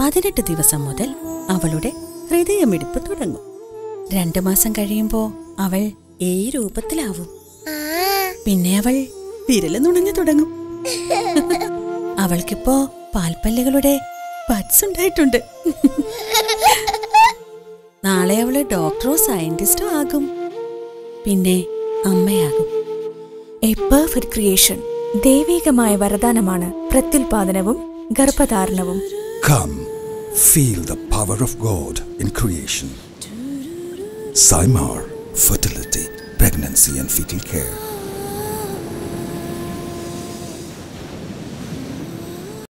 18 ദിവസം മുതൽ അവളുടെ ഹൃദയമിടിപ്പ് തുടങ്ങും. 2 മാസം കഴിയുമ്പോൾ അവൾ ഈ രൂപത്തിലാവും. പിന്നെ അവൾ വിരല് നുണഞ്ഞു തുടങ്ങും. അവൾക്കിപ്പോ പാൽപ്പല്ലുകളുടെ പറ്റ്സ് ഉണ്ടായിട്ടുണ്ട്. നാളെ അവള് ഡോക്ടറോ സയന്റിസ്റ്റോ ആകും. പിന്നെ അമ്മയാകും. A perfect creation. ദൈവികമായ വരദാനമാണ് പ്രത്യുൽപാദനവും ഗർഭധാരണവും. Come, feel the power of God in creation. CIMAR, fertility, pregnancy and fetal care.